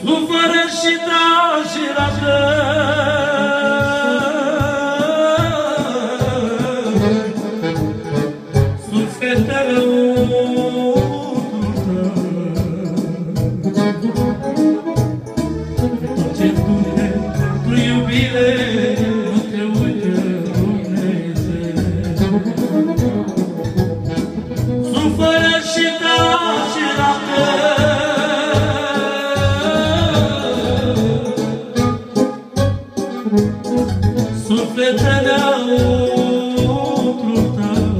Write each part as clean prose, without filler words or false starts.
Sufără și tragi racă, sufletele ce dure pentru iubire, nu te uită Dumnezeu. Sufără și tragi racă, sufletele autru tău,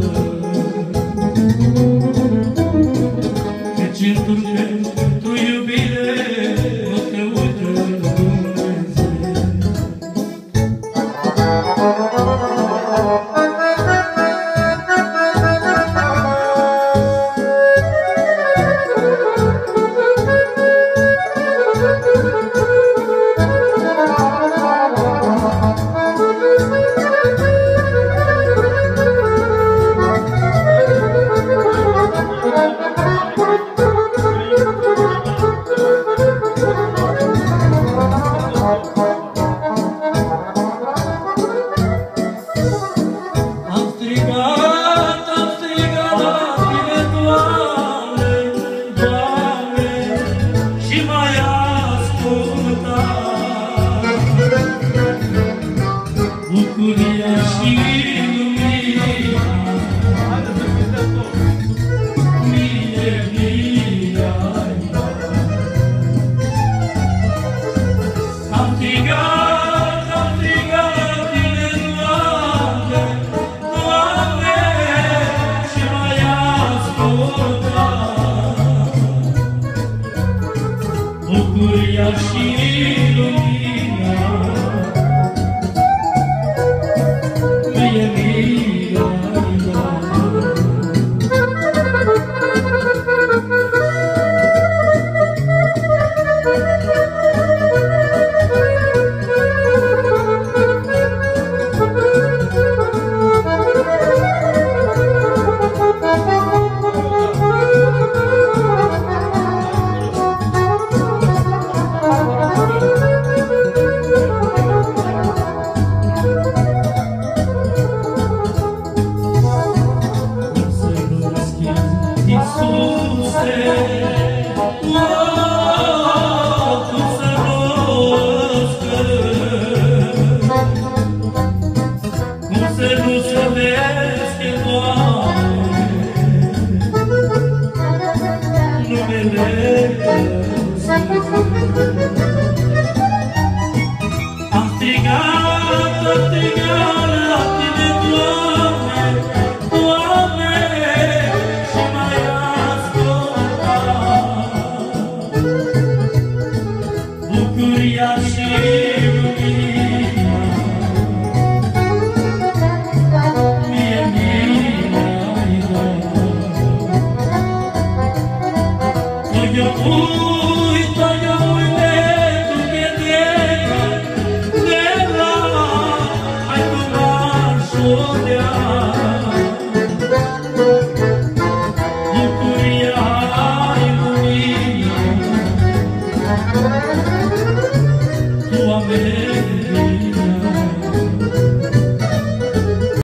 căci într-un pentru iubire nu te uită Dumnezeu. Bucuria și lumina, mie, mie, am strigat tine, Doamne, Doamne, și m-ai ascultat. Bucuria și lumina, numele